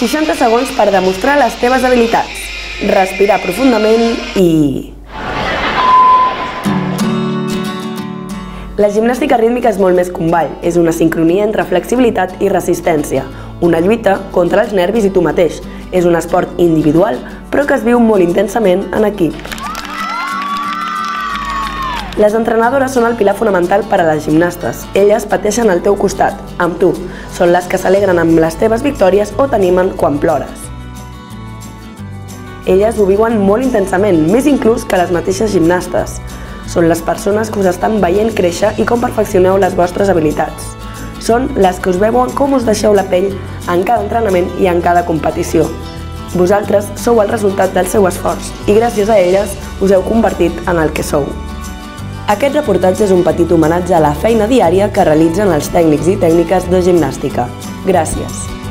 60 segons per demostrar les teves habilitats. Respirar profundament i... La gimnàstica rítmica és molt més que un ball, és una sincronia entre flexibilitat i resistència, una lluita contra els nervis i tu mateix. És un esport individual, però que es viu molt intensament en equip. Les entrenadores són el pilar fonamental per a les gimnastes. Elles pateixen al teu costat, amb tu. Són les que s'alegren amb les teves victòries o t'animen quan plores. Elles ho viuen molt intensament, més inclús que les mateixes gimnastes. Són les persones que us estan veient créixer i com perfeccioneu les vostres habilitats. Són les que us veuen com us deixeu la pell en cada entrenament i en cada competició. Vosaltres sou el resultat del seu esforç i gràcies a elles us heu convertit en el que sou. Aquest reportatge és un petit homenatge a la feina diària que realitzen els tècnics i tècniques de gimnàstica. Gràcies.